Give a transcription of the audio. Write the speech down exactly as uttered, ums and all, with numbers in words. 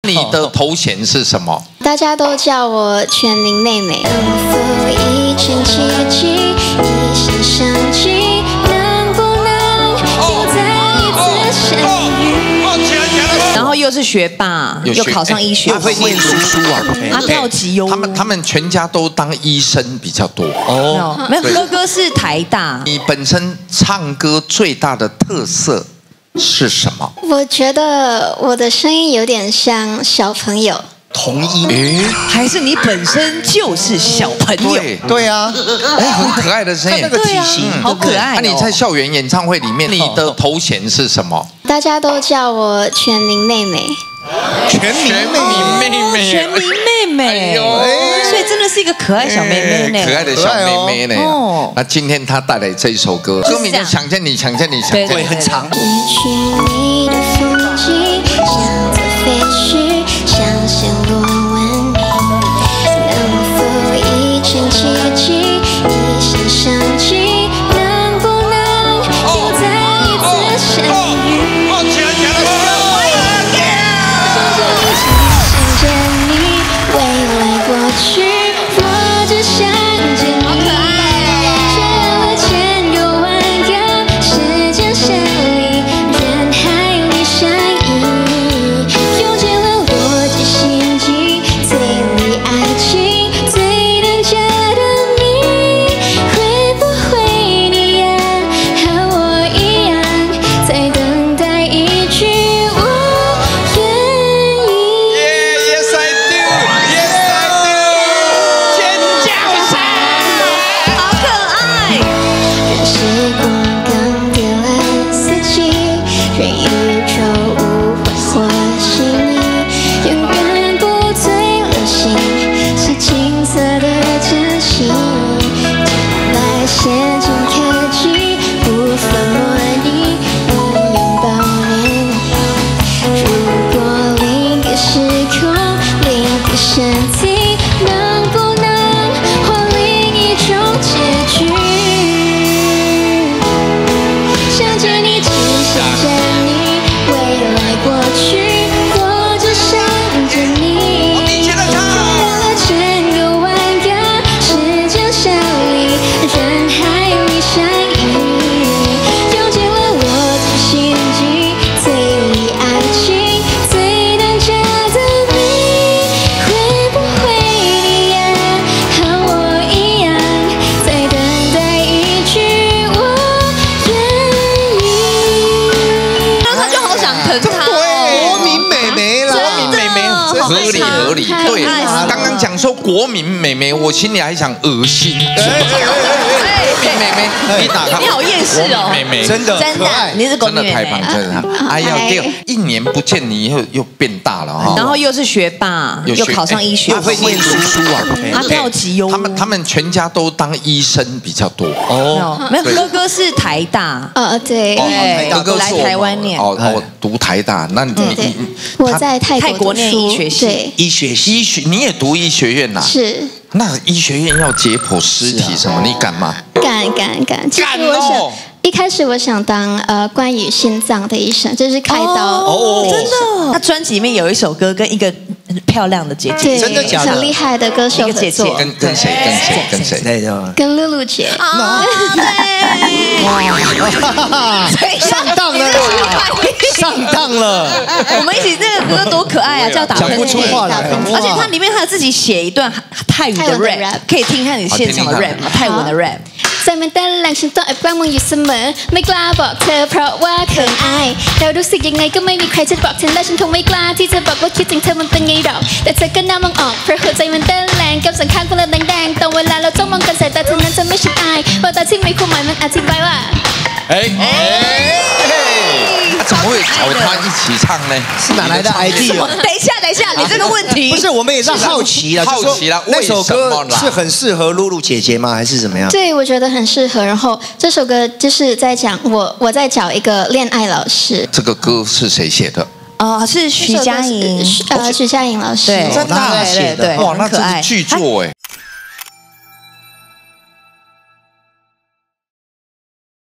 你的头衔是什么？ 大家都叫我全民妹妹。能否一尘奇迹，一线相机，能不能又再一次相遇？ 然后又是学霸，又考上医学， 又会念书书啊， 阿跳级优。 他们他们全家都当医生比较多哦。没有，哥哥是台大。 你本身唱歌最大的特色是什么？ 我觉得我的声音有点像小朋友。 童音， 还是你本身就是小朋友？ 对对啊， 哎，很可爱的声音， 那个体型好可爱。 那你在校园演唱会里面，你的头衔是什么？ 大家都叫我全民妹妹。 全民妹妹， 全民妹妹，所以真的是一个可爱小妹妹呢， 可爱的小妹妹呢。哦，那今天她带来这一首歌，歌名叫《想见你，想见你，想见你》， 很长。 一群你的风景，像在飞去，像线落纹理。能否一尘奇迹，一线相机，能不能又再一次相遇？ 合理合理，对，刚刚讲说国民妹妹，我心里还想恶心。国民妹妹，你打开， 你好厌世哦， 妹妹真的真的，你是国民妹妹， 真的太棒，真的。哎呀，一年不见你又又变大了哈。 然后又是学霸，又考上医学， 又会念书书啊， 阿跳级优。 他们他们全家都当医生比较多哦。没有，哥哥是台大， 呃，对， 哥哥来台湾念， 哦哦，读台大，那你你我在泰国念医学系， 医学医学你也读医学院呐？ 是。 那医学院要解剖尸体什么，你敢吗？ 敢敢敢！其实我想，一开始我想当呃关于心脏的医生，就是开刀。 哦，真的。他专辑里面有一首歌跟一个漂亮的姐姐， 真的假的？ 很厉害的歌手合作。 跟跟谁？跟谁？跟谁？ 对的。 跟露露姐。 啊，对。 哇！上当了，上当了。 我们一起这个歌多可爱啊，叫打讲不出话来。 而且它里面还有自己写一段泰语的 rap， 可以听看你现场的 rap， 泰文的 rap。 ใจมันเต้นแรงฉันต้องแอบกล้ามองอยู่เสมอไม่กล้าบอกเธอเพราะว่าเขินอายเรารู้สึกยังไงก็ไม่มีใครจะบอกเธอและฉันคงไม่กล้าที่จะบอกว่าคิดถึงเธอมันเป็นไงดอกแต่เธอก็น่ามองออกเพราะหัวใจมันเต้นแรงกับสังขารคนละแดงๆตอนเวลาเราจ้องมองกันสายตาเธอนั้นจะไม่ฉันอายเพราะตาที่มีความหมายมันอธิบายว่า哎哎，怎么会找他一起唱呢？ 是哪来的 idea？ 等一下，等一下，你这个问题不是，我们也是好奇了， 好奇了， 那首歌是很适合露露姐姐吗？还是怎么样？ 对，我觉得很适合。然后这首歌就是在讲我我在找一个恋爱老师。 这个歌是谁写的？ 哦，是徐佳莹， 呃，徐佳莹老师， 对， 真的对对， 哇，那这是巨作哎。